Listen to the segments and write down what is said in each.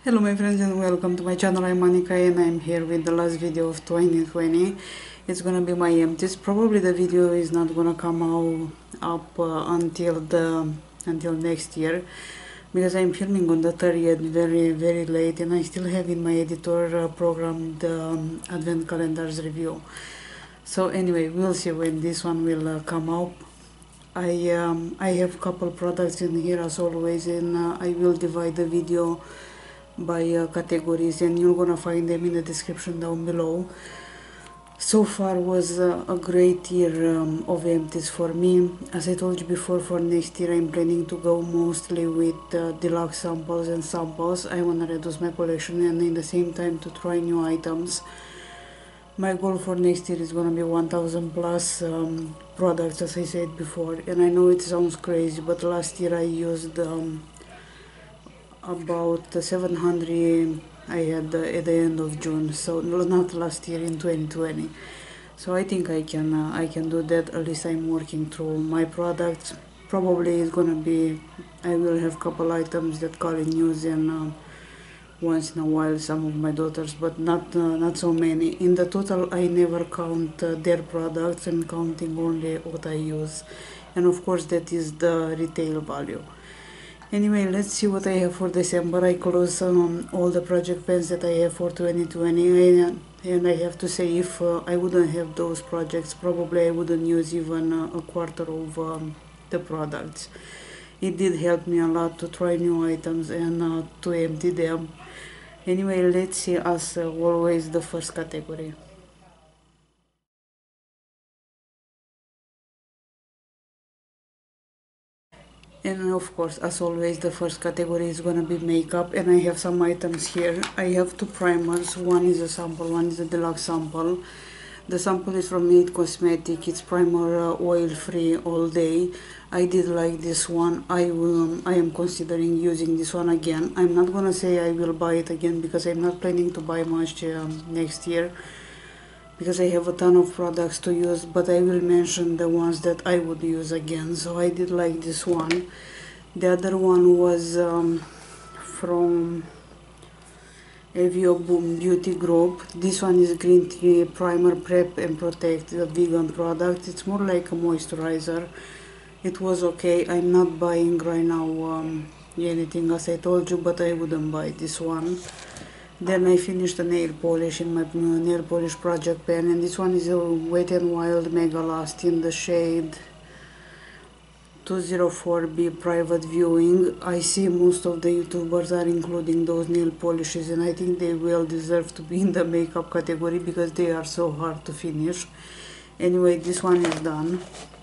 Hello my friends and welcome to my channel. I'm Monica and I'm here with the last video of 2020. It's gonna be my empties. Probably the video is not gonna come out up until next year because I'm filming on the 30th very late and I still have in my editor program the advent calendars review. So anyway, we'll see when this one will come out. I have couple products in here as always, and I will divide the video by categories, and you're gonna find them in the description down below. So far was a great year of empties for me. As I told you before, for next year I'm planning to go mostly with deluxe samples and samples. I want to reduce my collection and in the same time to try new items. My goal for next year is gonna be 1000 plus products, as I said before, and I know it sounds crazy, but last year I used about 700 I had at the end of June, so not last year, in 2020. So I think I can do that. At least I'm working through my products. Probably it's gonna be, I will have couple items that Colin use, and once in a while some of my daughters, but not so many. In the total I never count their products. I'm counting only what I use, and of course that is the retail value. Anyway, let's see what I have for December. I close all the project pens that I have for 2020, and I have to say, if I wouldn't have those projects, probably I wouldn't use even a quarter of the products. It did help me a lot to try new items and to empty them. Anyway, let's see, as always, the first category. And of course, as always, the first category is gonna be makeup, and I have some items here. I have two primers. One is a sample, one is a deluxe sample. The sample is from Need Cosmetic. It's primer oil free all day. I did like this one. I am considering using this one again. I'm not gonna say I will buy it again because I'm not planning to buy much next year, because I have a ton of products to use, but I will mention the ones that I would use again. So I did like this one. The other one was from Avio Boom Beauty Group. This one is green tea primer, prep and protect, a vegan product. It's more like a moisturizer. It was okay. I'm not buying right now anything, as I told you, but I wouldn't buy this one. Then I finished the nail polish in my nail polish project pen, and this one is a Wet n Wild Mega Last in the shade 204B private viewing. I see most of the YouTubers are including those nail polishes, and I think they will deserve to be in the makeup category because they are so hard to finish. Anyway, this one is done.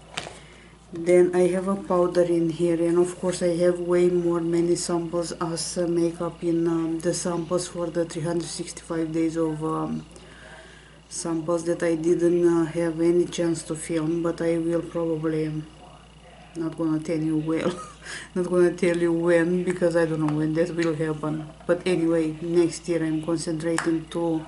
Then I have a powder in here, and of course I have way more many samples as makeup in the samples for the 365 days of samples that I didn't have any chance to film, but I will probably, not gonna tell you well, not gonna tell you when, because I don't know when that will happen. But anyway, next year I'm concentrating to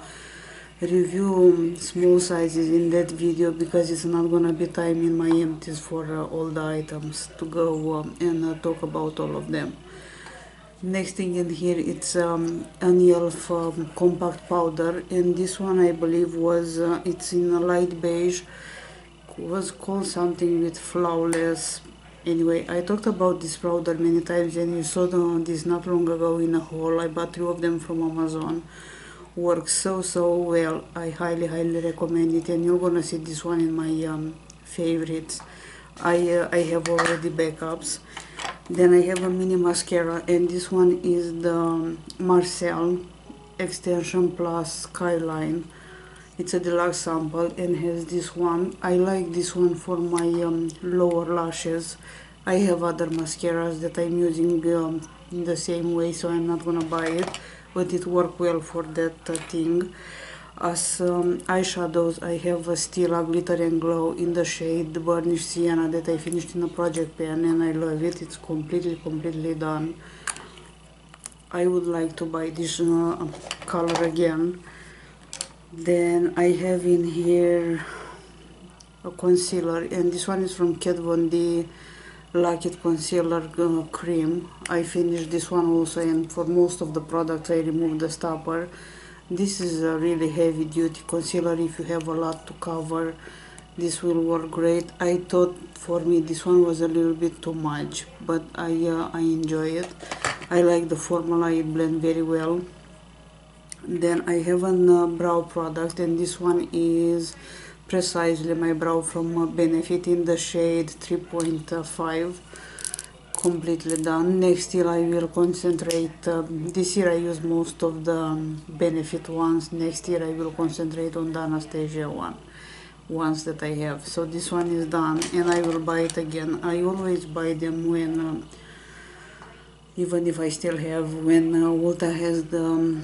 review small sizes in that video, because it's not gonna be time in my empties for all the items to go and talk about all of them. Next thing in here, it's an e.l.f. compact powder, and this one I believe was it's in a light beige, was called something with flawless. Anyway, I talked about this powder many times, and you saw this not long ago in a haul. I bought 2 of them from Amazon. Works so well. I highly recommend it, and you're gonna see this one in my favorites. I have already backups. Then I have a mini mascara, and this one is the Marcel Extension Plus Skyline. It's a deluxe sample and has this one. I like this one for my lower lashes. I have other mascaras that I'm using in the same way, so I'm not gonna buy it, but it worked well for that thing. As eyeshadows, I have a Stila Glitter and Glow in the shade Burnished Sienna that I finished in a project pen, and I love it. It's completely done. I would like to buy this color again. Then I have in here a concealer, and this one is from Kat Von D Luck It Concealer Cream. I finished this one also, and for most of the products I removed the stopper. This is a really heavy duty concealer. If you have a lot to cover, this will work great. I thought for me this one was a little bit too much, but I enjoy it. I like the formula, it blends very well. Then I have a brow product, and this one is precisely my brow from Benefit in the shade 3.5. Completely done. Next year I will concentrate, this year I use most of the Benefit ones. Next year I will concentrate on the Anastasia ones that I have. So this one is done, and I will buy it again. I always buy them when even if I still have, when Ulta has the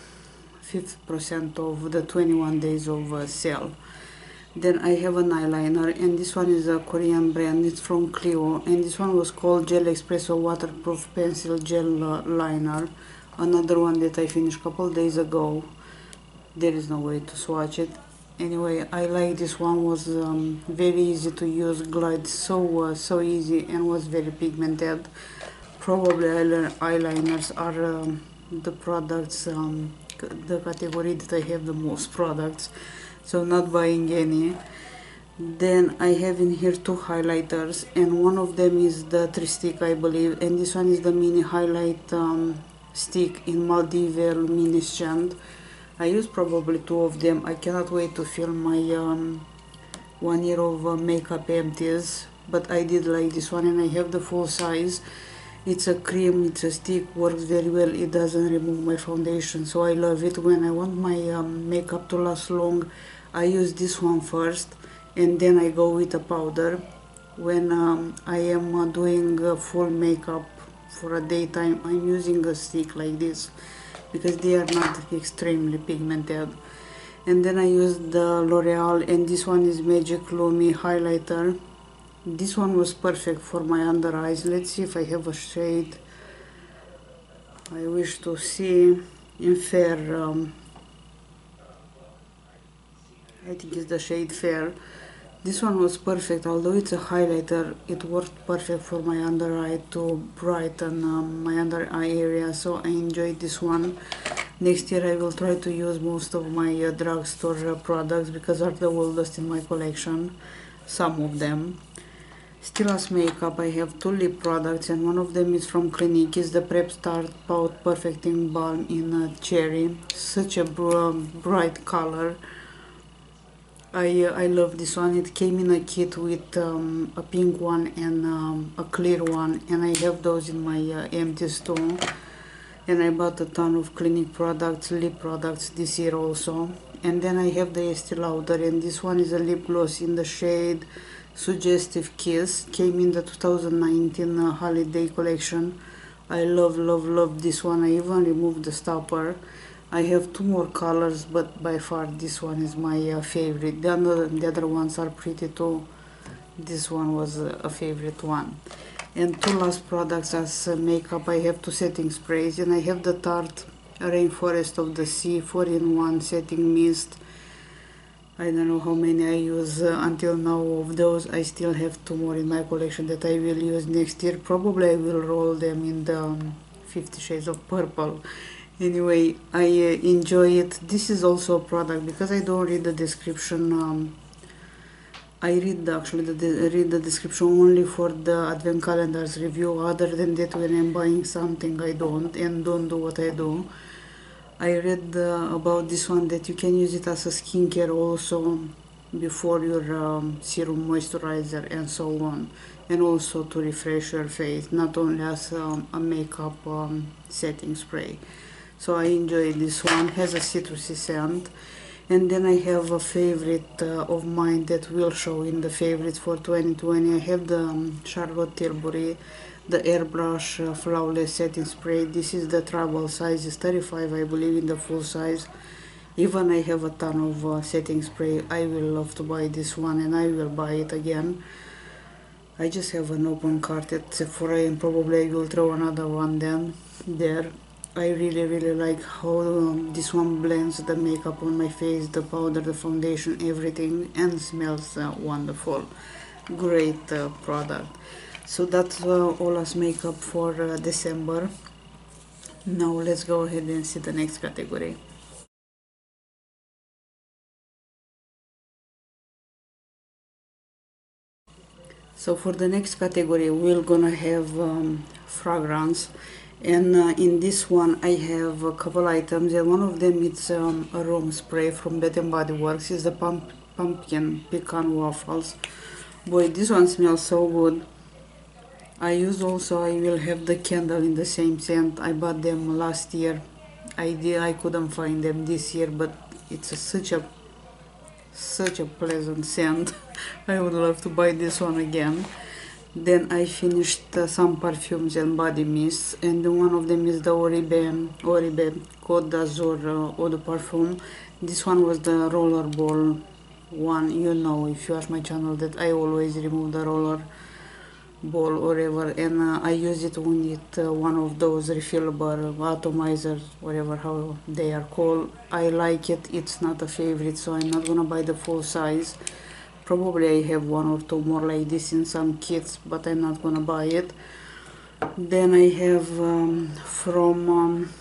50% of the 21 days of sale. Then I have an eyeliner, and this one is a Korean brand. It's from Clio, and this one was called Gel Espresso Waterproof Pencil Gel Liner. Another one that I finished a couple days ago. There is no way to swatch it. Anyway, I like this one. Was very easy to use, glides so easy, and was very pigmented. Probably eyeliners are the products, the category that I have the most products, so not buying any. Then I have in here two highlighters, and one of them is the 3-stick, I believe, and this one is the mini highlight stick in Maldives Luminescent. I use probably two of them. I cannot wait to film my 1 year of makeup empties, but I did like this one, and I have the full size. It's a cream, it's a stick, works very well. It doesn't remove my foundation, so I love it. When I want my makeup to last long, I use this one first, and then I go with a powder. When I am doing full makeup for a daytime, I'm using a stick like this because they are not extremely pigmented. And then I use the L'Oreal, and this one is Magic Lumi highlighter. This one was perfect for my under eyes. Let's see if I have a shade I wish to see in fair. I think it's the shade Fair. This one was perfect. Although it's a highlighter, it worked perfect for my under eye to brighten my under eye area, so I enjoyed this one. Next year I will try to use most of my drugstore products because are the oldest in my collection, some of them. Still as makeup, I have two lip products, and one of them is from Clinique. It's the Prep Start Pout Perfecting Balm in Cherry. Such a bright color. I love this one. It came in a kit with a pink one and a clear one, and I have those in my empties too. And I bought a ton of Clinique products, lip products this year also. And then I have the Estee Lauder, and this one is a lip gloss in the shade Suggestive Kiss. Came in the 2019 holiday collection. I love this one. I even removed the stopper. I have two more colors, but by far this one is my favorite. The other ones are pretty too. This one was a favorite one. And two last products as makeup. I have two setting sprays, and I have the Tarte Rainforest of the Sea 4-in-1 setting mist. I don't know how many I use until now of those. I still have two more in my collection that I will use next year. Probably I will roll them in the 50 Shades of Purple. Anyway, I enjoy it. This is also a product because I don't read the description. I read read the description only for the Advent Calendars review. Other than that, when I'm buying something, I don't do what I do. I read about this one that you can use it as a skincare also before your serum moisturizer and so on, and also to refresh your face, not only as a makeup setting spray. So I enjoy this one. Has a citrusy scent. And then I have a favorite of mine that will show in the favorites for 2020. I have the Charlotte Tilbury, the Airbrush Flawless Setting Spray. This is the travel size, is 35 I believe in the full size. Even I have a ton of setting spray. I will love to buy this one, and I will buy it again. I just have an open cart at Sephora, and probably I will throw another one then there. I really like how this one blends the makeup on my face, the powder, the foundation, everything, and smells wonderful. Great product. So that's all as makeup for December. Now let's go ahead and see the next category. So for the next category we're gonna have fragrance, and in this one I have a couple items, and one of them is a room spray from Bath and Body Works. It's the pumpkin pecan waffles. Boy, this one smells so good. I will have the candle in the same scent. I bought them last year. I couldn't find them this year, but it's such a pleasant scent. I would love to buy this one again. Then I finished some perfumes and body mists, and one of them is the Oribe Côte d'Azur Eau de Parfum. This one was the rollerball one. You know, if you watch my channel, that I always remove the roller ball or whatever, and I use it with one of those refillable atomizers, whatever how they are called. I like it. It's not a favorite, so I'm not gonna buy the full size. Probably I have one or two more like this in some kits, but I'm not gonna buy it. Then I have from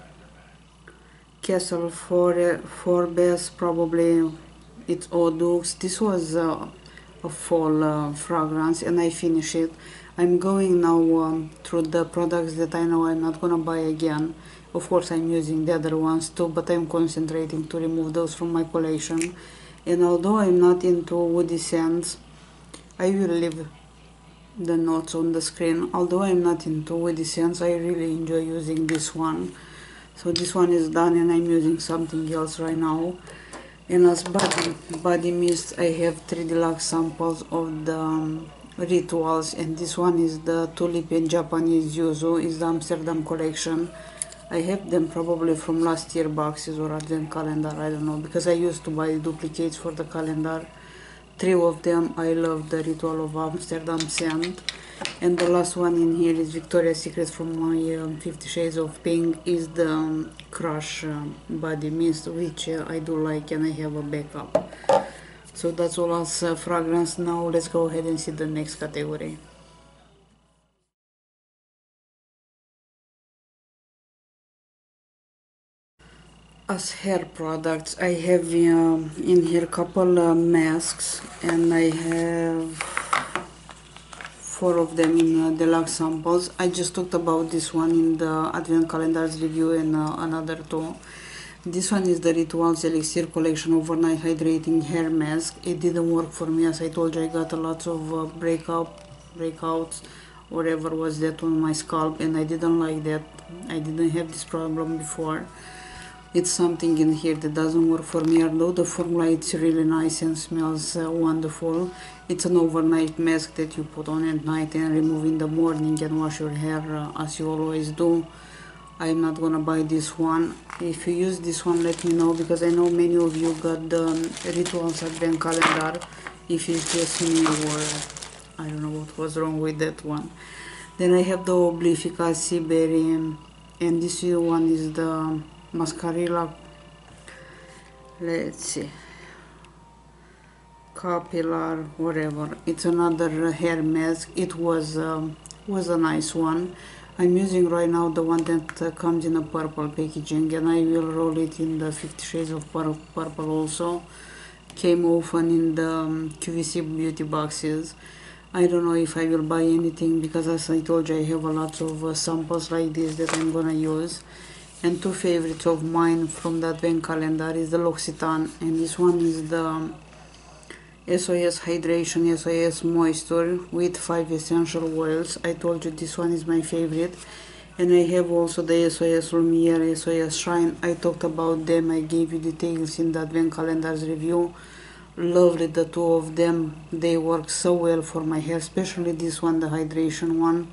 Castle Forbes, probably it's Eau Douce. This was a fall fragrance, and I finished it. I'm going now through the products that I know I'm not gonna buy again. Of course I'm using the other ones too, but I'm concentrating to remove those from my collection. And although I'm not into woody scents, I will leave the notes on the screen. Although I'm not into woody scents, I really enjoy using this one. So this one is done, and I'm using something else right now. And as body mist, I have 3 deluxe samples of the Rituals, and this one is the Tulip and Japanese Yuzu. Is the Amsterdam collection. I have them probably from last year boxes or advent calendar, I don't know, because I used to buy duplicates for the calendar. 3 of them. I love the Ritual of Amsterdam scent. And the last one in here is Victoria's Secret from my 50 Shades of Pink. Is the Crush body mist, which I do like, and I have a backup. So that's all as fragrance. Now let's go ahead and see the next category. As hair products, I have in here couple masks, and I have 4 of them in deluxe samples. I just talked about this one in the advent calendars review, and another 2. This one is the Rituals Elixir Collection Overnight Hydrating Hair Mask. It didn't work for me. As I told you, I got a lot of breakouts, whatever was that on my scalp, and I didn't like that. I didn't have this problem before. It's something in here that doesn't work for me, although the formula is really nice and smells wonderful. It's an overnight mask that you put on at night and remove in the morning and wash your hair as you always do. I'm not gonna buy this one. If you use this one, let me know, because I know many of you got the Rituals Advent Calendar. If it's just me, or I don't know what was wrong with that one. Then I have the Oblifica Sea Berry, and this one is the Mascarilla, let's see, Capillar, whatever. It's another hair mask. It was a nice one. I'm using right now the one that comes in a purple packaging, and I will roll it in the 50 Shades of Purple also. Came often in the QVC beauty boxes. I don't know if I will buy anything, because as I told you, I have a lot of samples like this that I'm gonna use. And 2 favorites of mine from the advent calendar is the L'Occitane, and this one is the SOS Hydration SOS Moisture with 5 essential oils. I told you this one is my favorite. And I have also the SOS Lumiere, SOS Shine. I talked about them. I gave you details in the advent calendars review. Lovely, the 2 of them. They work so well for my hair, especially this one, the hydration one.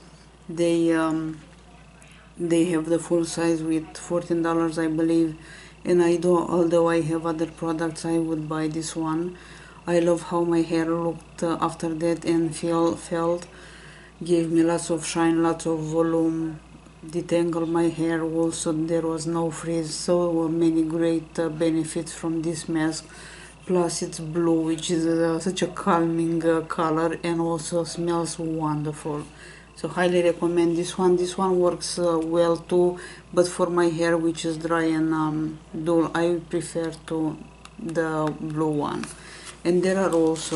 They have the full size with $14, I believe. And although I have other products, I would buy this one. I love how my hair looked after that, and felt. Gave me lots of shine, lots of volume, detangled my hair. Also, there was no frizz. So many great benefits from this mask. plus it's blue, which is such a calming color and also smells wonderful. So highly recommend this one. This one works well too, but for my hair which is dry and dull, I prefer to the blue one. And there are also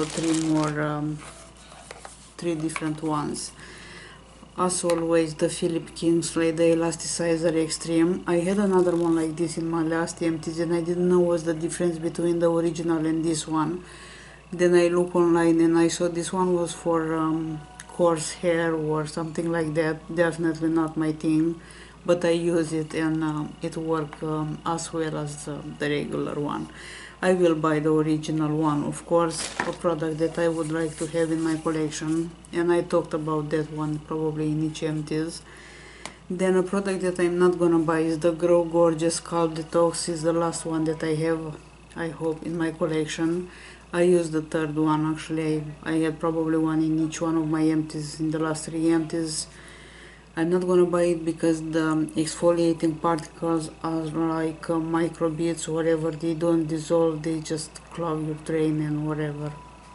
three different ones. As always, the Philip Kingsley, the Elasticizer Extreme. I had another one like this in my last empties and I didn't know what's the difference between the original and this one. Then I look online and I saw this one was for coarse hair or something like that. Definitely not my thing, but I use it and it works as well as the regular one. I will buy the original one, of course, a product that I would like to have in my collection, and I talked about that one probably in each empties. Then a product that I'm not gonna buy is the Grow Gorgeous Scalp Detox. Is the last one that I have, I hope, in my collection. I used the third one actually. I had probably one in each one of my empties, in the last 3 empties. I'm not gonna buy it because the exfoliating particles are like microbeads, whatever. They don't dissolve, they just clog your drain and whatever.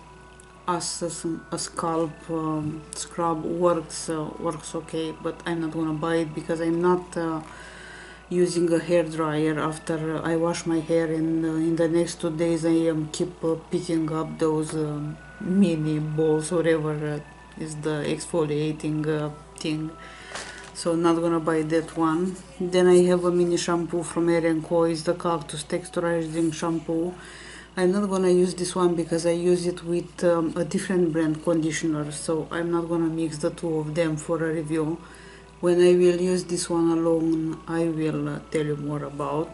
As a scalp scrub works okay, but I'm not gonna buy it because I'm not using a hair dryer after I wash my hair, and in the next 2 days I keep picking up those mini balls, whatever is the exfoliating thing. So not gonna buy that one. Then I have a mini shampoo from Erin Co. It's the Cactus Texturizing Shampoo. I'm not gonna use this one because I use it with a different brand conditioner, so I'm not gonna mix the two of them for a review. When I will use this one alone, I will tell you more about.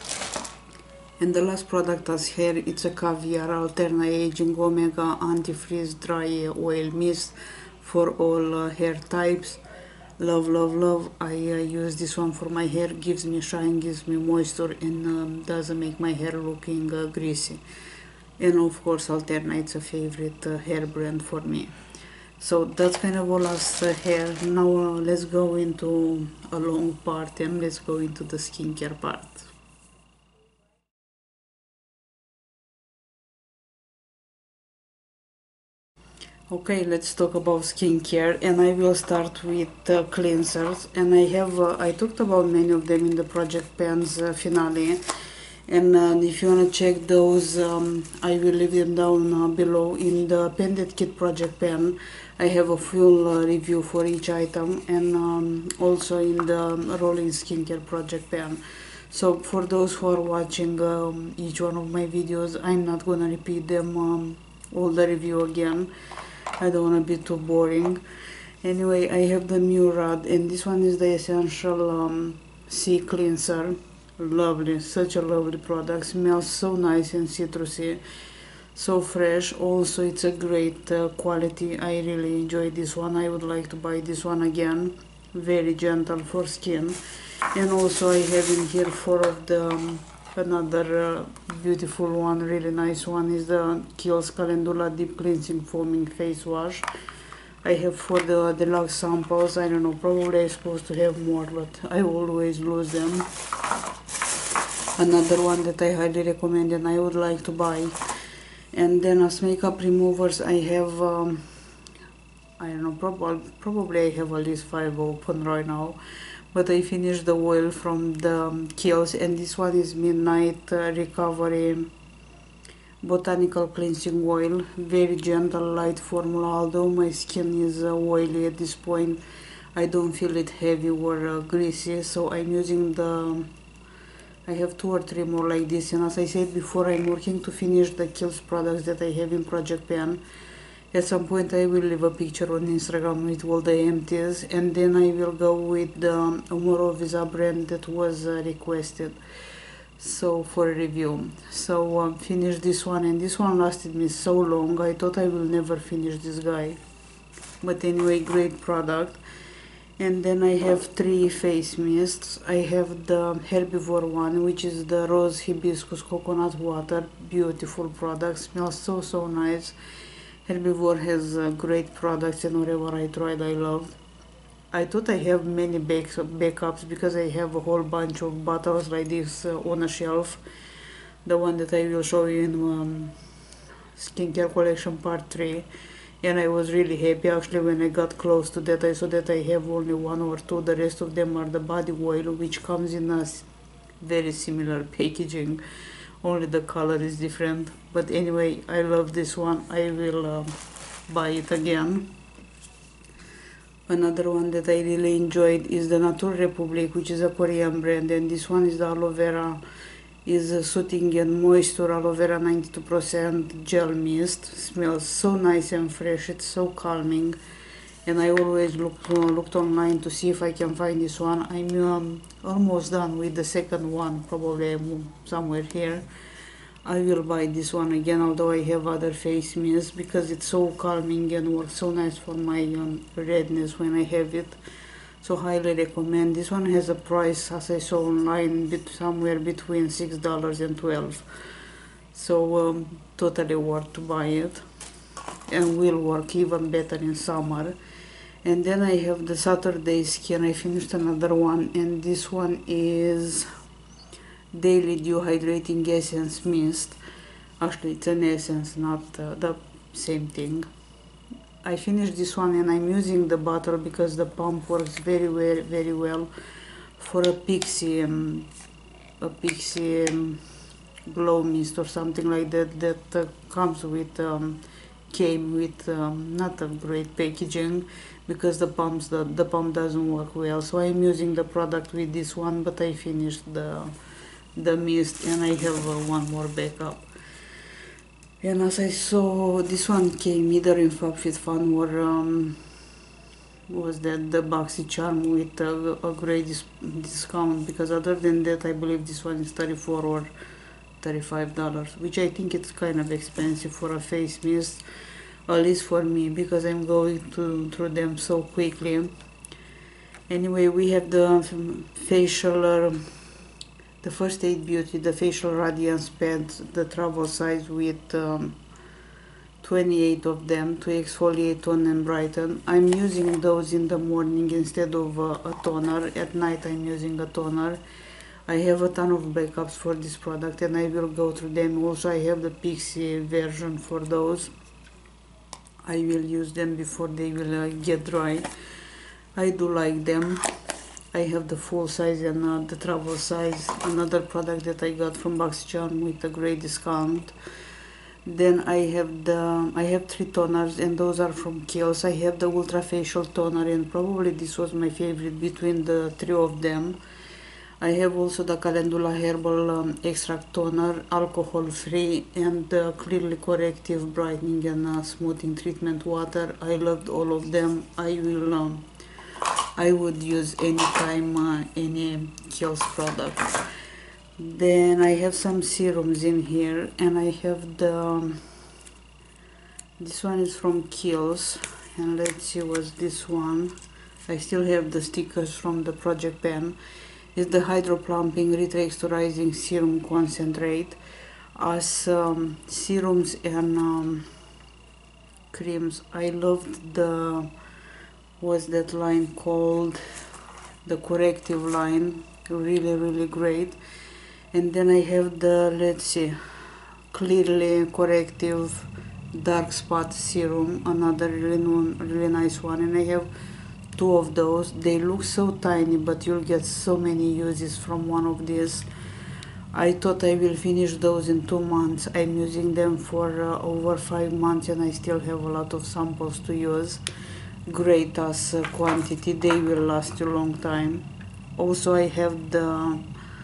And the last product as hair, it's a Caviar Alterna Aging Omega Anti-Freeze Dry Oil Mist for all hair types. Love, love, love. I use this one for my hair. Gives me shine, gives me moisture, and doesn't make my hair looking greasy. And of course Alterna, it's a favorite hair brand for me. So that's kind of all as hair. Now let's go into a long part and let's go into the skincare part. Okay, let's talk about skincare, and I will start with cleansers. And I talked about many of them in the Project Pans finale. And if you want to check those, I will leave them down below. In the Pendant Kit Project Pan, I have a full review for each item, and also in the Rolling Skincare Project Pan. So for those who are watching each one of my videos, I'm not gonna repeat them all the review again. I don't want to be too boring. Anyway, I have the Murad, and this one is the Essential Sea Cleanser. Lovely, such a lovely product. Smells so nice and citrusy, so fresh. Also, it's a great quality. I really enjoy this one. I would like to buy this one again. Very gentle for skin. And also, I have in here 4 of the another beautiful one, really nice one, is the Kiehl's Calendula Deep Cleansing Foaming Face Wash. I have 4 the deluxe samples. I don't know, probably I'm supposed to have more, but I always lose them. Another one that I highly recommend and I would like to buy. And then as makeup removers, I have I don't know, probably I have at least 5 open right now. But I finished the oil from the Kiehl's, and this one is Midnight Recovery Botanical Cleansing Oil. Very gentle, light formula. Although my skin is oily at this point, I don't feel it heavy or greasy, so I'm using I have 2 or 3 more like this. And as I said before, I'm working to finish the Kiehl's products that I have in Project Pan. At some point I will leave a picture on Instagram with all the empties, and then I will go with the Omorovisa brand that was requested, so for a review. So finish this one, and this one lasted me so long. I thought I will never finish this guy, but anyway, great product. And then I have 3 face mists. I have the Herbivore one, which is the Rose Hibiscus Coconut Water. Beautiful product, smells so nice. Herbivore has great products, and whatever I tried I loved. I thought I have many backups because I have a whole bunch of bottles like this on a shelf. the one that I will show you in skincare collection part 3. And I was really happy actually when I got close to that. I saw that I have only one or two. The rest of them are the body oil, which comes in a very similar packaging, only the color is different. But anyway, I love this one. I will buy it again. Another one that I really enjoyed is the Nature Republic, which is a Korean brand, and this one is the aloe vera, is a soothing and moisture aloe vera 92% gel mist. Smells so nice and fresh, it's so calming. And I always looked online to see if I can find this one. I'm almost done with the second one, probably somewhere here. I will buy this one again, although I have other face mists, because it's so calming and works so nice for my redness when I have it. So highly recommend. This one has a price, as I saw online, somewhere between $6 and $12. So totally worth to buy it, and will work even better in summer. And then I have the Saturday Skin. I finished another one, and this one is Daily Dew Hydrating Essence Mist. Actually, it's an essence, not the same thing. I finished this one, and I'm using the bottle because the pump works very well for a pixie glow mist or something like that, that comes with came with not a great packaging, because the pump doesn't work well. So I'm using the product with this one, but I finished the mist, and I have one more backup. And as I saw, this one came either in FabFitFun or was that the BoxyCharm with a great discount, because other than that I believe this one is $34 or $35, which I think it's kind of expensive for a face mist, at least for me, because I'm going through them so quickly. Anyway, we have the facial the First Aid Beauty, the Facial Radiance Pads, the travel size, with 28 of them to exfoliate, tone and brighten. I'm using those in the morning instead of a toner. At night I'm using a toner. I have a ton of backups for this product, and I will go through them. Also, I have the Pixie version for those. I will use them before they will get dry. I do like them. I have the full size and the travel size, another product that I got from BoxyCharm with a great discount. Then I have 3 toners, and those are from Kiehl's. I have the Ultra Facial Toner, and probably this was my favorite between the 3 of them. I have also the Calendula Herbal Extract Toner, alcohol free, and the Clearly Corrective Brightening and Smoothing Treatment Water. I loved all of them. I would use anytime any Kiehl's product. Then I have some serums in here, and I have this one is from Kiehl's, and let's see what's this one. I still have the stickers from the Project Pen. It's the Hydro Plumping Retexturizing Serum Concentrate. As serums and creams, I loved what's that line called, the Corrective line, really great. And then I have the, let's see, Clearly Corrective Dark Spot Serum, another really nice one, and I have 2 of those. They look so tiny, but you'll get so many uses from one of these. I thought I will finish those in 2 months. I'm using them for over 5 months, and I still have a lot of samples to use. Great as quantity, they will last a long time. Also, I have the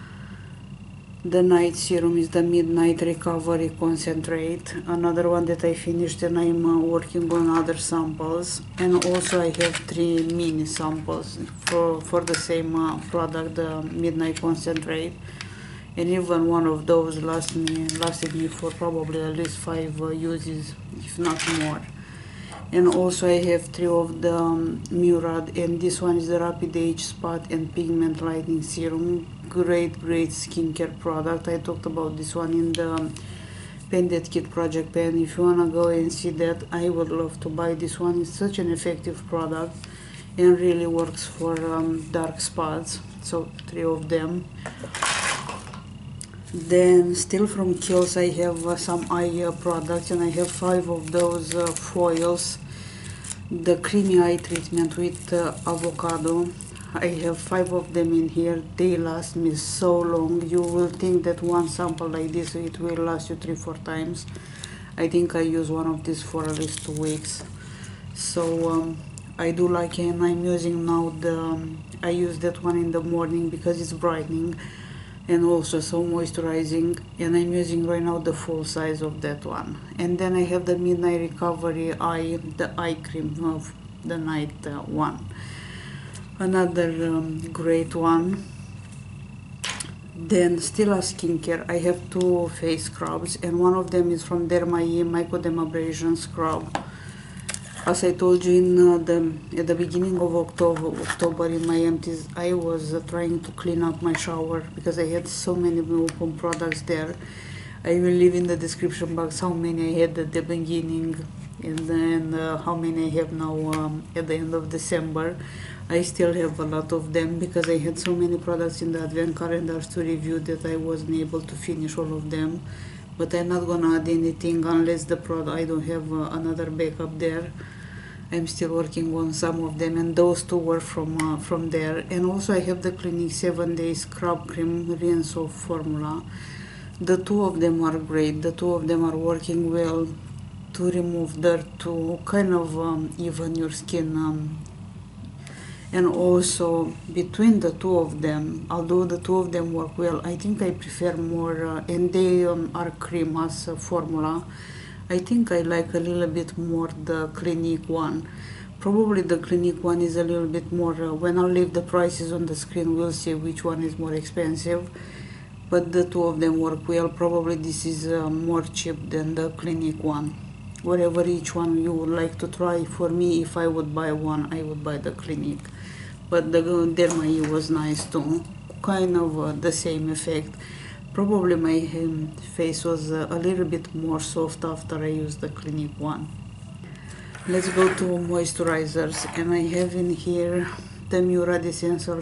night serum, is the Midnight Recovery Concentrate, another one that I finished, and I'm working on other samples. And also I have 3 mini samples for the same product, the Midnight Concentrate, and even one of those lasted me for probably at least 5 uses, if not more. And also I have 3 of the Murad, and this one is the Rapid Age Spot and Pigment Lightening Serum. Great skincare product. I talked about this one in the Pen That Kit Project Pen. If you wanna go and see that, I would love to buy this one. It's such an effective product and really works for dark spots. So 3 of them. Then still from Kiehl's I have some eye products, and I have 5 of those foils. The creamy eye treatment with avocado. I have 5 of them in here. They last me so long. You will think that one sample like this it will last you 3-4 times. I think I use one of these for at least 2 weeks. So I do like it, and I'm using now I use that one in the morning because it's brightening and also so moisturizing, and I'm using right now the full size of that one. And then I have the Midnight Recovery the eye cream of the night one, another great one. Then still a skincare, I have 2 face scrubs, and one of them is from Derma-E Microdermabrasion Scrub. As I told you at the beginning of October in my empties, I was trying to clean up my shower because I had so many open products there. I will leave in the description box how many I had at the beginning and then how many I have now at the end of December. I still have a lot of them because I had so many products in the advent calendars to review that I wasn't able to finish all of them. But I'm not gonna add anything unless the product I don't have another backup there. I'm still working on some of them, and those 2 were from there. And also I have the Clinique 7-day scrub cream rinse off formula. The 2 of them are great. The 2 of them are working well to remove dirt, to kind of even your skin. And also between the 2 of them, although the 2 of them work well, I think I prefer more, and they are cream as a formula. I think I like a little bit more the Clinique one. Probably the Clinique one is a little bit more, when I'll leave the prices on the screen, we'll see which one is more expensive. But the 2 of them work well. Probably this is more cheap than the Clinique one. Whatever each one you would like to try. For me, if I would buy one, I would buy the Clinique. But the Derma-E was nice too. Kind of the same effect. Probably my face was a little bit more soft after I used the Clinique one. Let's go to moisturizers, and I have in here the Murad Essential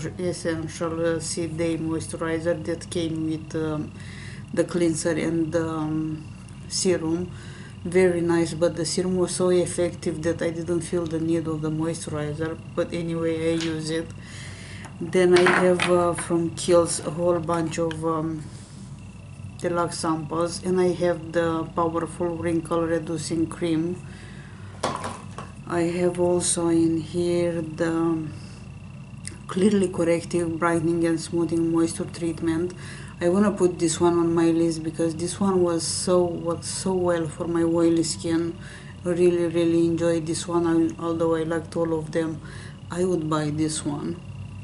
Seed Day Moisturizer that came with the cleanser and the serum. Very nice, but the serum was so effective that I didn't feel the need of the moisturizer, but anyway I use it. Then I have from Kiehl's a whole bunch of deluxe samples, and I have the powerful wrinkle reducing cream. I have also in here the clearly corrective brightening and smoothing moisture treatment. I want to put this one on my list because this one worked so well for my oily skin. Really enjoyed this one. Although I liked all of them, I would buy this one.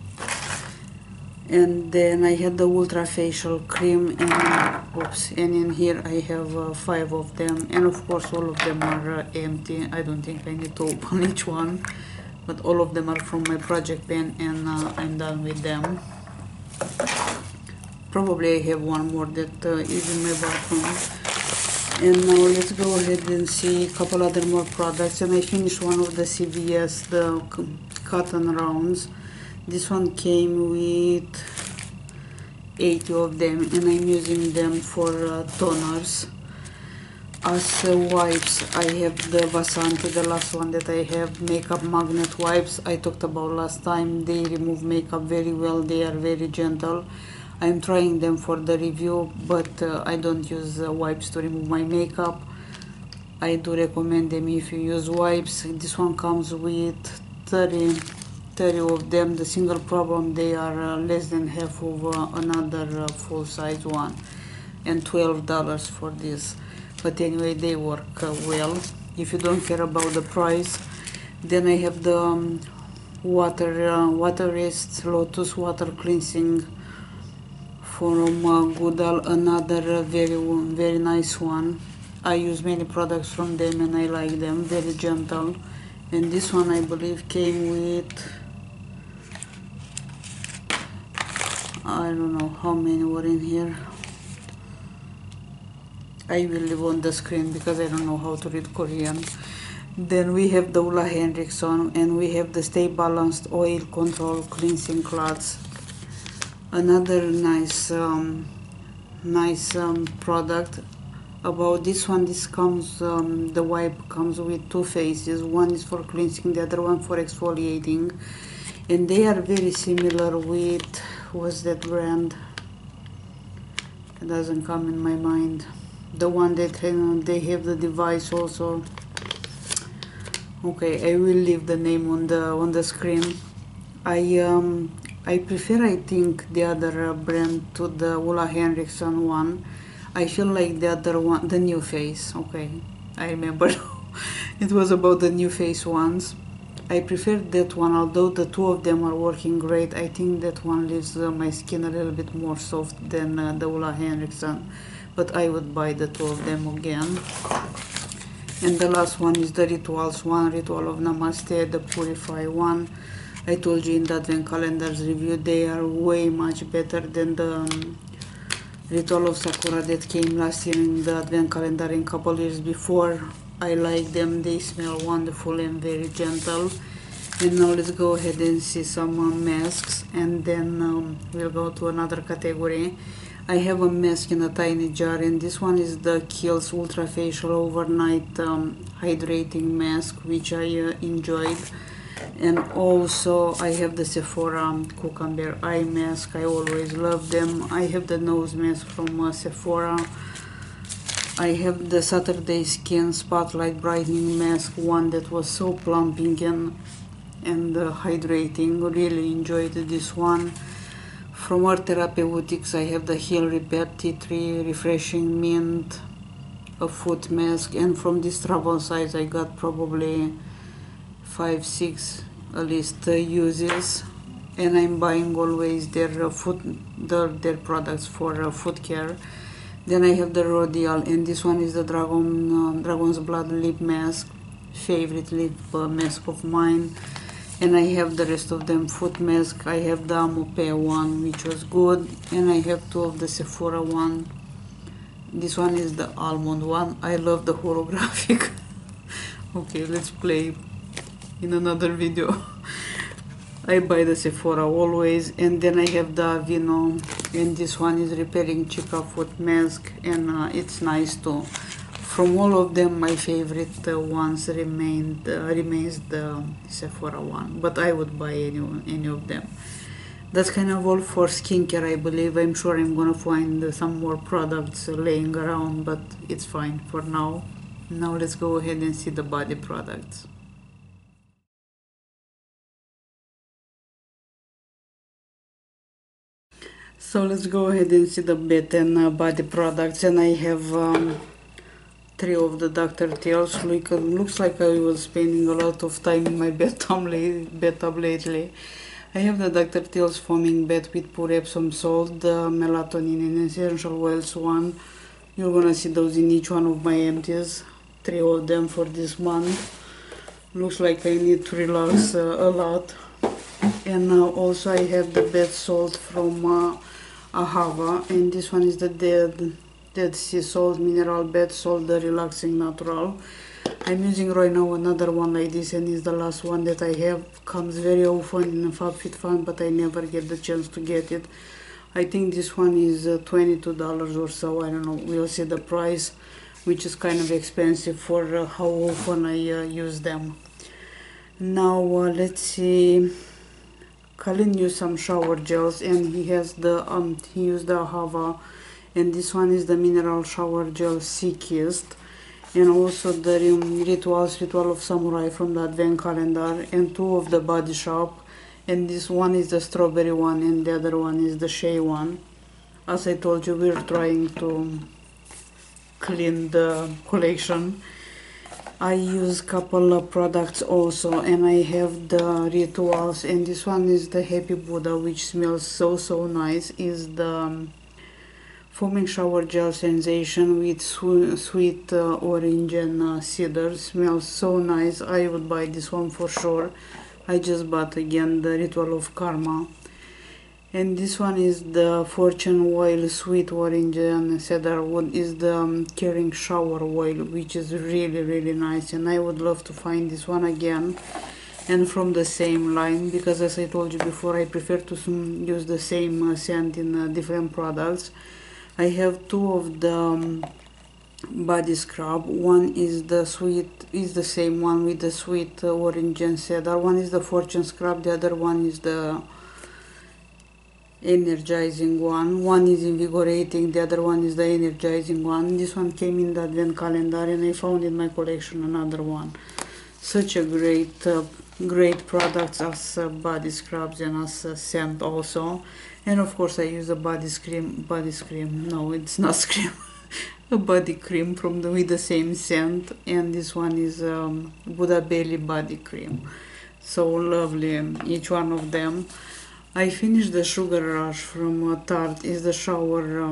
And then I had the Ultra Facial Cream, and in here I have 5 of them, and of course all of them are empty. I don't think I need to open each one, but all of them are from my project pen, and I'm done with them. Probably I have one more that is in my bathroom. And now let's go ahead and see a couple other more products. And I finished one of the CVS, the cotton rounds. This one came with 80 of them, and I'm using them for toners. As wipes, I have the Vasanti, the last one that I have, makeup magnet wipes. I talked about last time. They remove makeup very well. They are very gentle. I'm trying them for the review, but I don't use wipes to remove my makeup. I do recommend them if you use wipes. This one comes with 30 of them. The single problem, they are less than half of another full-size one, and $12 for this. But anyway, they work well if you don't care about the price. Then I have the water rest Lotus water cleansing from Goodall, another very nice one. I use many products from them and I like them, very gentle. And this one I believe came with, I don't know how many were in here. I will leave on the screen because I don't know how to read Korean. Then we have the Ulla Henriksen, and we have the Stay Balanced Oil Control Cleansing Cloths. Another nice nice product. About this one, this comes the wipe comes with two phases. One is for cleansing, the other one for exfoliating, and they are very similar with, what's that brand? It doesn't come in my mind. The one that they have the device also. Okay, I will leave the name on the screen. I prefer, I think, the other brand to the Ulla Henriksen one. I feel like the other one, the NuFace. Okay, I remember. It was about the NuFace ones. I prefer that one, although the two of them are working great. I think that one leaves my skin a little bit more soft than the Ulla Henriksen, but I would buy the two of them again. And the last one is the Rituals one, Ritual of Namaste, the Purify one. I told you in the Advent Calendars review, they are way much better than the Ritual of Sakura that came last year in the Advent Calendar in couple years before. I like them, they smell wonderful and very gentle. And now let's go ahead and see some masks, and then we'll go to another category. I have a mask in a tiny jar, and this one is the Kiehl's Ultra Facial Overnight Hydrating Mask, which I enjoyed. And also I have the Sephora Cucumber Eye Mask. I always love them. I have the nose mask from Sephora. I have the Saturday Skin Spotlight Brightening Mask, one that was so plumping and hydrating. Really enjoyed this one. From Art Therapeutics, I have the Heal Repair Tea Tree Refreshing Mint, a foot mask, and from this travel size I got probably 5-6 at least uses, and I'm buying always their their products for foot care. Then I have the Rodial, and this one is the Dragon's Blood Lip Mask, favorite lip mask of mine. And I have the rest of them foot mask. I have the Amope one, which was good, and I have two of the Sephora one. This one is the almond one. I love the holographic. Okay, let's play in another video. I buy the Sephora always. And then I have the Aveeno, and this one is Repairing Chica Foot Mask, and it's nice too. From all of them, my favorite ones remains the Sephora one, but I would buy any of them. That's kind of all for skincare, I believe. I'm sure I'm gonna find some more products laying around, but it's fine for now. Now let's go ahead and see the body products. So let's go ahead and see the bed and body products, and I have three of the Dr. Teal's. Looks like I was spending a lot of time in my bathtub lately. I have the Dr. Teal's foaming bed with pure Epsom salt, the melatonin and essential oils one. You're gonna see those in each one of my empties, three of them for this month. Looks like I need to relax a lot. And now also I have the bed salt from Ahava, and this one is the Dead Sea Salt Mineral Bed Salt, the Relaxing Natural. I'm using right now another one like this, and it's the last one that I have. Comes very often in FabFitFun, but I never get the chance to get it. I think this one is $22 or so. I don't know, we'll see the price, which is kind of expensive for how often I use them. Now let's see. Colin used some shower gels, and he used the Ahava, and this one is the mineral shower gel Sea-Kissed, and also the Ritual of Samurai from the Advent Calendar, and two of the Body Shop, and this one is the strawberry one and the other one is the shea one. As I told you, we're trying to clean the collection. I use couple of products also, and I have the Rituals, and this one is the Happy Buddha, which smells so nice. Is the foaming shower gel sensation with sweet orange and cedar. Smells so nice. I would buy this one for sure. I just bought again the Ritual of Karma. And this one is the Fortune Oil Sweet Orange and Cedar Wood, is the Caring Shower Oil, which is really nice, and I would love to find this one again, and from the same line, because as I told you before, I prefer to use the same scent in different products. I have two of the body scrub. One is the same one with the sweet orange and cedar. One is the fortune scrub, the other one is the energizing one. One is invigorating, the other one is the energizing one. This one came in the advent calendar and I found in my collection another one. Such a great products as body scrubs and as scent also. And of course I use a body cream, no, it's not cream, a body cream with the same scent, and this one is Buddha Belly body cream. So lovely, each one of them. I finished the Sugar Rush from Tarte. Is the shower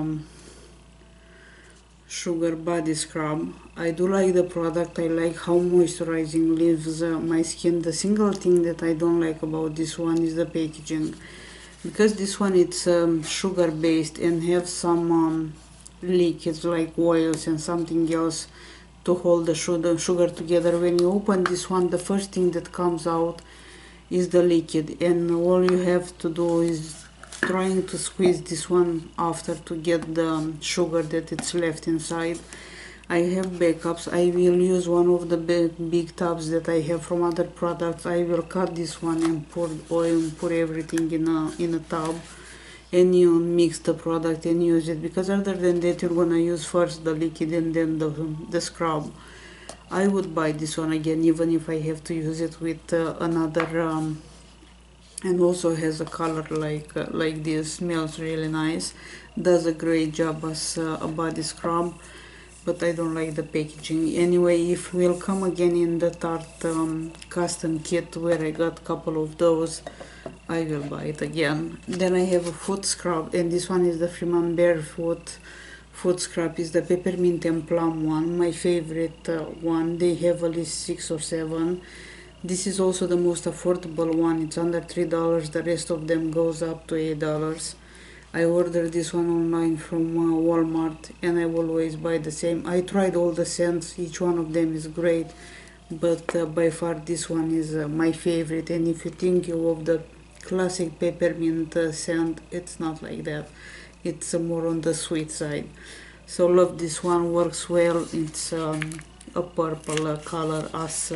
sugar body scrub. I do like the product. I like how moisturizing leaves my skin. The single thing that I don't like about this one is the packaging, because this one it's sugar based and have some liquids like oils and something else to hold the sugar together. When you open this one, the first thing that comes out is the liquid, and all you have to do is trying to squeeze this one after to get the sugar that it's left inside. I have backups. I will use one of the big tubs that I have from other products. I will cut this one and pour oil and pour everything in a tub, and you mix the product and use it, because other than that you're gonna use first the liquid and then the scrub. I would buy this one again even if I have to use it with another and also has a color like this. Smells really nice, does a great job as a body scrub, but I don't like the packaging. Anyway, if we'll come again in the Tarte custom kit where I got a couple of those, I will buy it again. Then I have a foot scrub, and this one is the Freeman Barefoot foot scrub. Is the peppermint and plum one, my favorite one. They have at least 6 or 7. This is also the most affordable one. It's under $3. The rest of them goes up to $8. I ordered this one online from Walmart, and I always buy the same. I tried all the scents, each one of them is great, but by far this one is my favorite. And if you think of the classic peppermint scent, it's not like that. It's more on the sweet side. So love this one, works well. It's a purple color as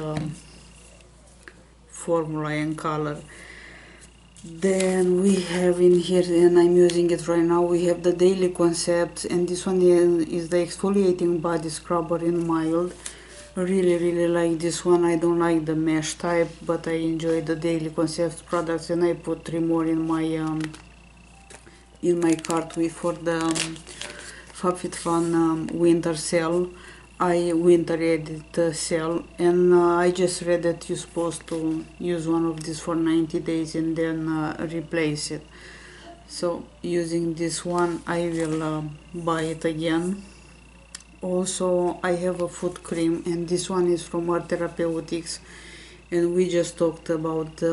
formula and color. Then we have in here, and I'm using it right now, we have the Daily Concepts, and this one is the exfoliating body scrubber in mild. Really like this one. I don't like the mesh type, but I enjoy the Daily Concepts products, and I put 3 more in my cart for the FabFitFun winter sale. Winter edit sale, and I just read that you're supposed to use one of these for 90 days and then replace it. So using this one, I will buy it again. Also, I have a foot cream, and this one is from Art Therapeutics, and we just talked about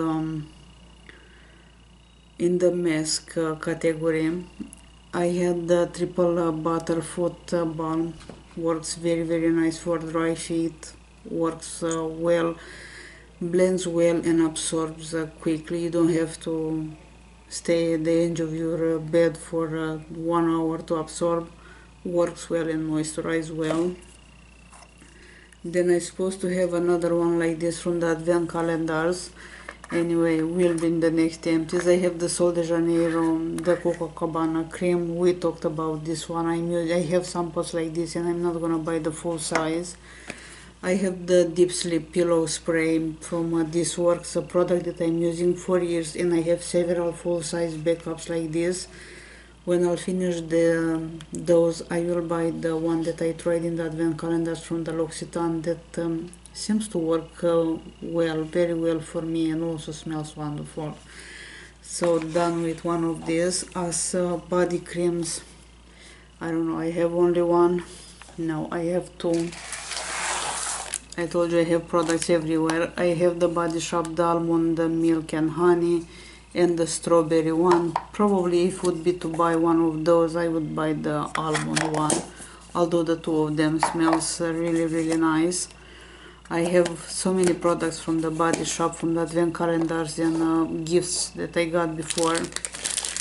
in the mask category. I had the triple butter foot balm. Works very nice for dry feet, works well, blends well, and absorbs quickly. You don't have to stay at the edge of your bed for 1 hour to absorb. Works well and moisturize well. Then I'm supposed to have another one like this from the advent calendars. Anyway, will be in the next empties. I have the Sol de Janeiro, the Copacabana cream. We talked about this one. I have samples like this, and I'm not gonna buy the full size. I have the Deep Sleep pillow spray from This Works, a product that I'm using for years, and I have several full size backups like this. When I'll finish those, I will buy the one that I tried in the advent calendars from the L'Occitane that seems to work well, very well for me, and also smells wonderful. So done with one of these. As body creams, I don't know, I have only one. No, I have 2. I told you I have products everywhere. I have the Body Shop, the almond, the milk and honey, and the strawberry one. Probably if it would be to buy one of those, I would buy the almond one, although the 2 of them smells really nice. I have so many products from the Body Shop, from the advent calendars and gifts that I got before.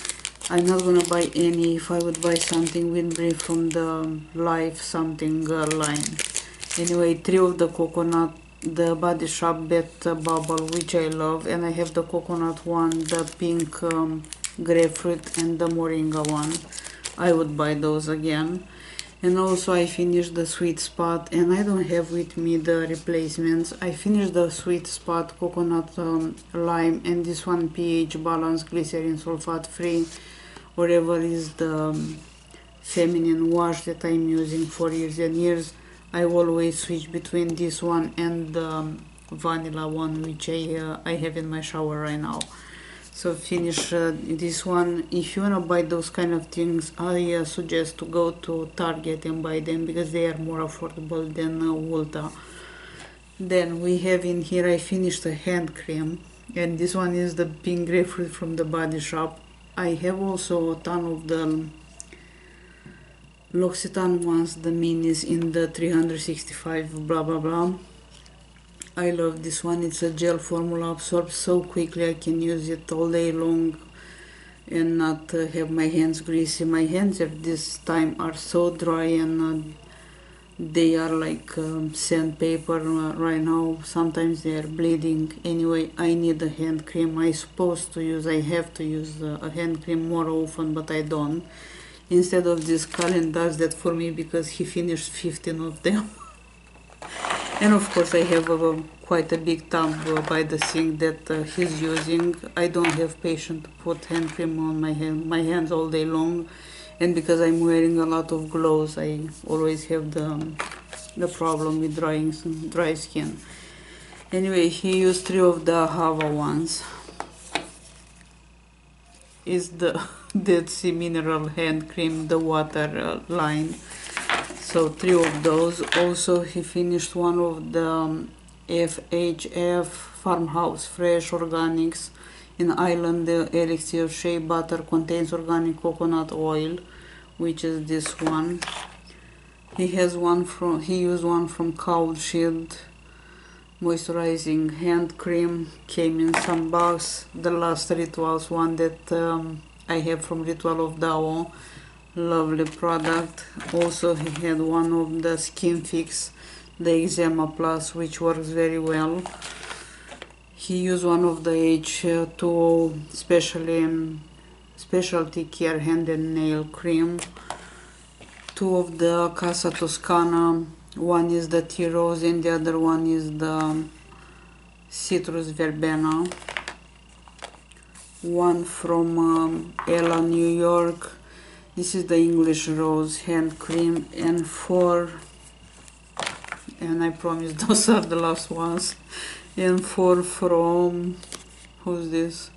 I'm not gonna buy any. If I would buy something, would be from the Life something line. Anyway, 3 of the coconut, the Body Shop Bet Bubble, which I love, and I have the coconut one, the pink grapefruit, and the moringa one. I would buy those again. And also I finished the Sweet Spot, and I don't have with me the replacements. I finished the Sweet Spot coconut lime, and this one pH balance glycerin sulfate free, whatever is the feminine wash that I'm using for years and years. I always switch between this one and the vanilla one, which I have in my shower right now. So finish this one. If you wanna buy those kind of things, I suggest to go to Target and buy them because they are more affordable than Ulta. Then we have in here, I finished a hand cream, and this one is the pink grapefruit from the Body Shop. I have also a ton of the L'Occitane ones, the minis in the 365 blah blah blah. I love this one. It's a gel formula, absorbs so quickly. I can use it all day long and not have my hands greasy. My hands at this time are so dry, and they are like sandpaper right now. Sometimes they are bleeding. Anyway, I need a hand cream. I have to use a hand cream more often, but I don't. Instead of this, Colin does that for me because he finished 15 of them. And of course I have quite a big tub by the sink that he's using. I don't have patience to put hand cream on my hands all day long, and because I'm wearing a lot of gloves, I always have the problem with dry skin. Anyway, he used 3 of the Hava ones. Is the Dead Sea Mineral hand cream, the water line. So 3 of those. Also he finished one of the FHF Farmhouse Fresh Organics in Ireland. The elixir shea butter contains organic coconut oil, which is this one. He used one from Cold Shield moisturizing hand cream, came in some box. The last Rituals one that I have from Ritual of Dao, lovely product. Also he had one of the Skin Fix, the Eczema Plus, which works very well. He used one of the H2O specialty care hand and nail cream. 2 of the Casa Toscana, one is the tea rose and the other one is the citrus verbena. One from Ella New York, this is the English rose hand cream, and 4, and I promise those are the last ones, and 4 from, who's this,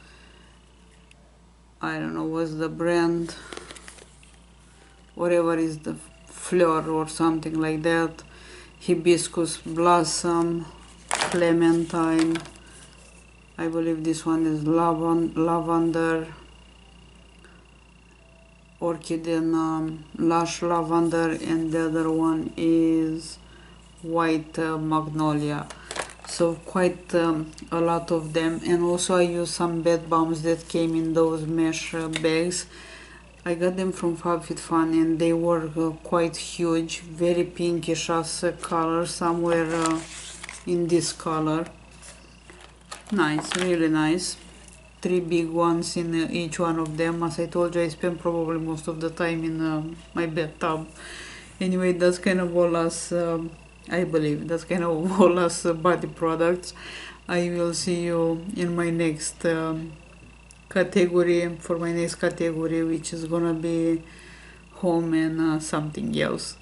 I don't know what's the brand, whatever is the Fleur or something like that. Hibiscus Blossom, Clementine, I believe this one is lavender, orchid and lush lavender, and the other one is white magnolia. So quite a lot of them. And also I used some bed balms that came in those mesh bags. I got them from FabFitFun and they were quite huge, very pinkish as color, somewhere in this color. Nice, really nice. 3 big ones in each one of them. As I told you, I spend probably most of the time in my bathtub. Anyway, that's kind of all as, I believe, that's kind of all as body products. I will see you in my next category, which is gonna be home and something else.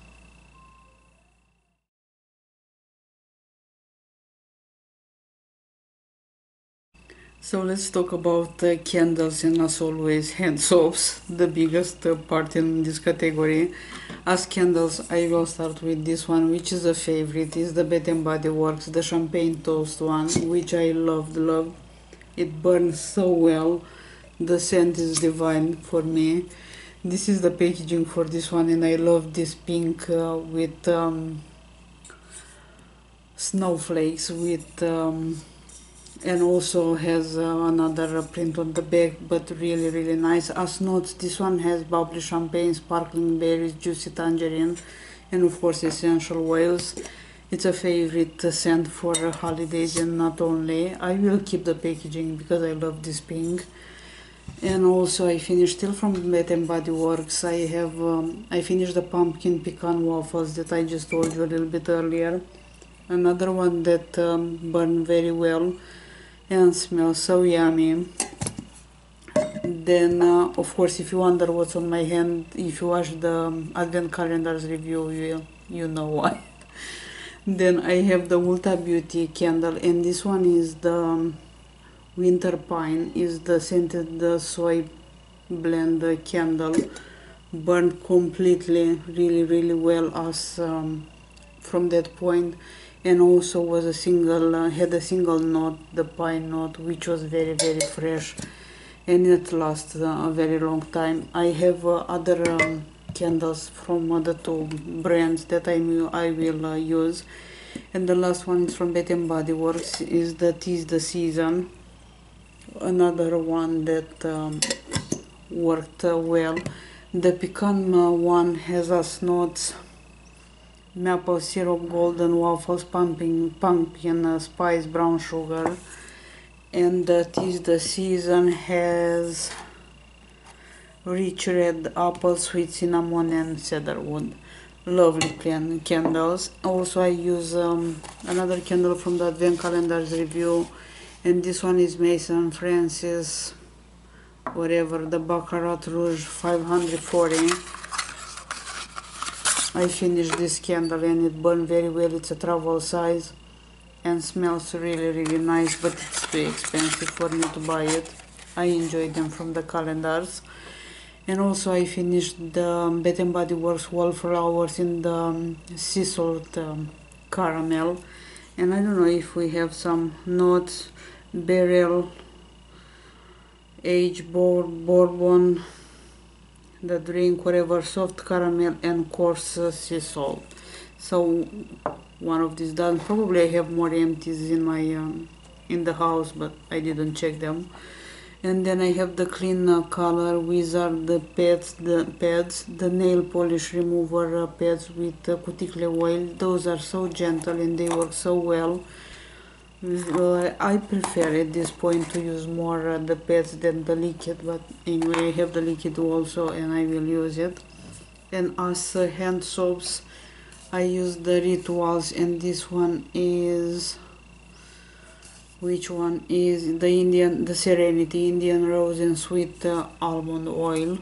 So let's talk about candles, and as always hand soaps, the biggest part in this category. As candles, I will start with this one, which is a favorite. Is the Bath and Body Works, the Champagne Toast one, which I love. It burns so well. The scent is divine for me. This is the packaging for this one, and I love this pink with snowflakes with and also has another print on the back, but really nice. As notes, this one has bubbly champagne, sparkling berries, juicy tangerine, and of course essential oils. It's a favorite scent for holidays, and not only. I will keep the packaging because I love this pink. And also I finished still from Bath and Body Works. I finished the pumpkin pecan waffles that I just told you a little bit earlier. Another one that burned very well and smells so yummy. Then of course, if you wonder what's on my hand, if you watch the advent calendars review, you know why. Then I have the Ulta Beauty candle, and this one is the Winter Pine, is the scented soy blend candle. Burned completely, really well as from that point, and also was a single had a single note, the pine note, which was very fresh, and it lasts a very long time. I have other candles from the two brands that I will use, and the last one is from Bath and Body Works, is the Tis the Season. Another one that worked well. The pecan one has as notes maple syrup, golden waffles, pumpkin spice, brown sugar, and that is the season has rich red apple, sweet cinnamon, and cedarwood. Lovely candles. Also I use another candle from the advent calendars review, and this one is Mason Francis whatever, the Baccarat Rouge 540. I finished this candle and it burned very well. It's a travel size and smells really nice, but it's too expensive for me to buy it. I enjoy them from the calendars. And also I finished the Bath and Body Works Wallflowers in the sea salt caramel, and I don't know if we have some notes: barrel aged bourbon, the drink, whatever, soft caramel, and coarse sea salt. So one of these done. Probably I have more empties in my in the house, but I didn't check them. And then I have the Clean Color Wizard, the pads, the nail polish remover pads with cuticle oil. Those are so gentle and they work so well. I prefer at this point to use more the pads than the liquid, but anyway, I have the liquid also and I will use it. And as hand soaps, I use the Rituals, and this one is, which one is the Serenity Indian Rose and Sweet Almond Oil.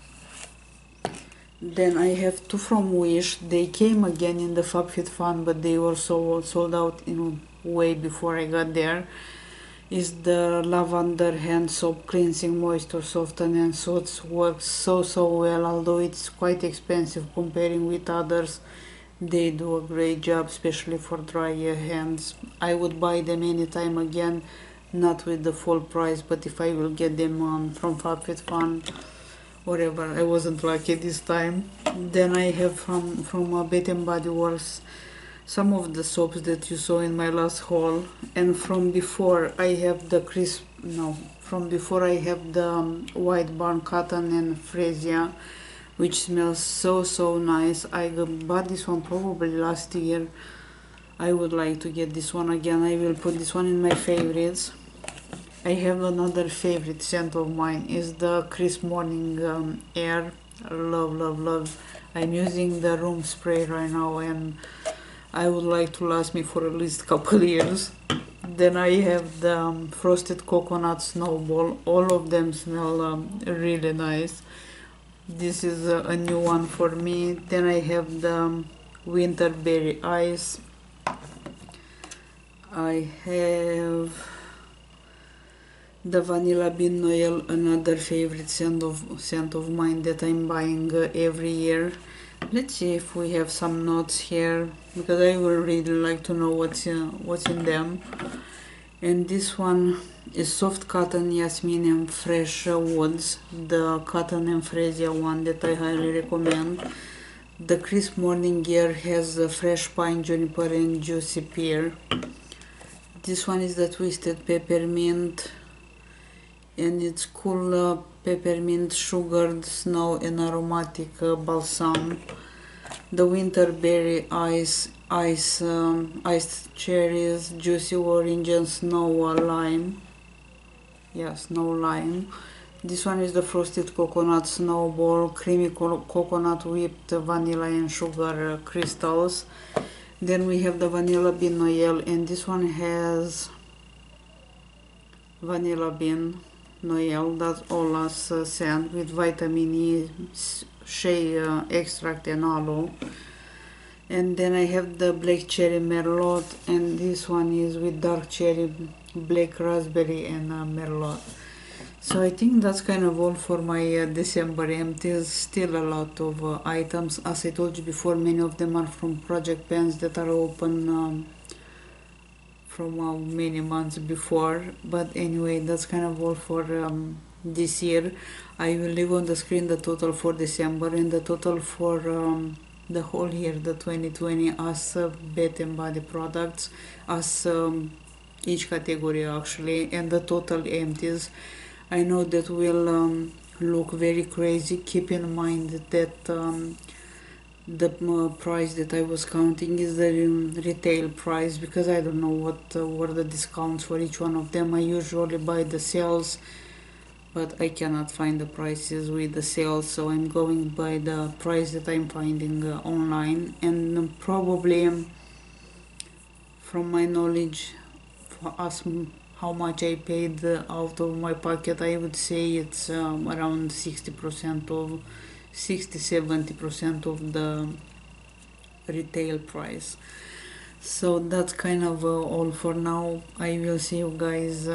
Then I have two from Wish. They came again in the FabFitFun, but they were sold out in way before I got there. Is the Lavender Hand Soap Cleansing Moisture Soften and Soothes. Works so well, although it's quite expensive comparing with others. They do a great job, especially for dry hands. I would buy them anytime again, not with the full price, but if I will get them from FabFitFun, whatever, I wasn't lucky this time. Then I have from Bath and Body Works some of the soaps that you saw in my last haul, and from before I have the White Barn Cotton and Freesia, which smells so nice. I bought this one probably last year. I would like to get this one again. I will put this one in my favorites. I have another favorite scent of mine, is the Crisp Morning Air. Love. I'm using the room spray right now and I would like to last me for at least a couple years. Then I have the Frosted Coconut Snowball. All of them smell really nice. This is a new one for me. Then I have the Winter Berry Ice. I have the Vanilla Bean Noel, another favorite scent of mine that I'm buying every year. Let's see if we have some notes here, because I would really like to know what's in them. And this one is Soft Cotton, Jasmine, and Fresh Woods, the Cotton and Freesia one that I highly recommend. The Crisp Morning Air has fresh pine, juniper, and juicy pear. This one is the Twisted Peppermint, and it's cool peppermint, sugared snow and aromatic balsam. The Winter Berry iced cherries, juicy orange and snow lime. Yeah, snow lime. This one is the Frosted Coconut Snowball, creamy coconut whipped vanilla and sugar crystals. Then we have the Vanilla Bean Noel, and this one has Vanilla Bean Noel, that's all as scent with vitamin E, shea extract and aloe. And then I have the Black Cherry Merlot, and this one is with dark cherry, black raspberry and merlot. So I think that's kind of all for my December empties. Still a lot of items. As I told you before, many of them are from project pens that are open from many months before. But anyway, that's kind of all for this year. I will leave on the screen the total for December and the total for the whole year, the 2020, as Bath and Body products, as each category actually, and the total empties. I know that will look very crazy. Keep in mind that the price that I was counting is the retail price, because I don't know what were the discounts for each one of them. I usually buy the sales, but I cannot find the prices with the sales, so I'm going by the price that I'm finding online. And probably, from my knowledge, for us, how much I paid out of my pocket, I would say it's around 60% of 60-70% of the retail price. So that's kind of all for now. I will see you guys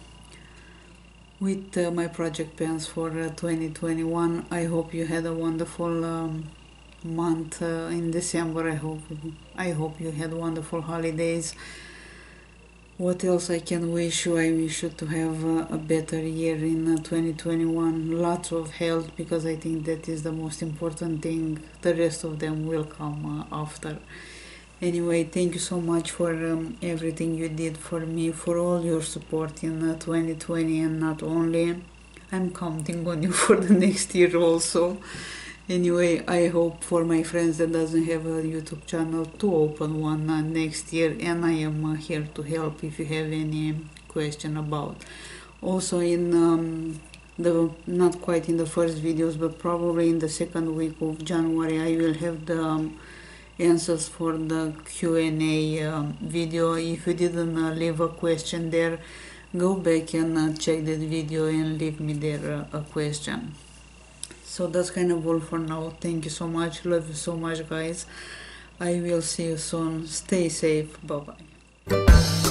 with my project pens for 2021. I hope you had a wonderful month in December. I hope you had wonderful holidays. What else I can wish you? I wish you to have a better year in 2021. Lots of health, because I think that is the most important thing. The rest of them will come after. Anyway, thank you so much for everything you did for me, for all your support in 2020, and not only. I'm counting on you for the next year also. Anyway, I hope for my friends that doesn't have a YouTube channel to open one next year, and I am here to help if you have any question about. Also in the not quite in the first videos, but probably in the second week of January, I will have the answers for the Q&A video. If you didn't leave a question there, go back and check that video and leave me there a question. So that's kind of all for now. Thank you so much. Love you so much, guys. I will see you soon. Stay safe. Bye bye.